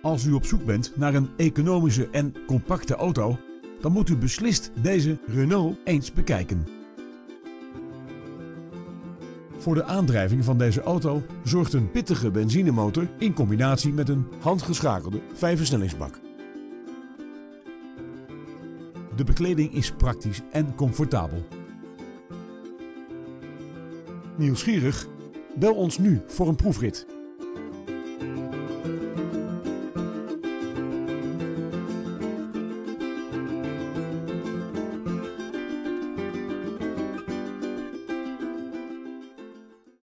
Als u op zoek bent naar een economische en compacte auto, dan moet u beslist deze Renault eens bekijken. Voor de aandrijving van deze auto zorgt een pittige benzinemotor in combinatie met een handgeschakelde 5-versnellingsbak. De bekleding is praktisch en comfortabel. Nieuwsgierig? Bel ons nu voor een proefrit.